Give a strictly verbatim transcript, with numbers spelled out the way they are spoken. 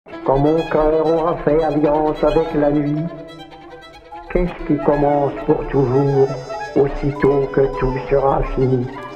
Quand mon cœur aura fait alliance avec la nuit, qu'est-ce qui commence pour toujours, aussitôt que tout sera fini?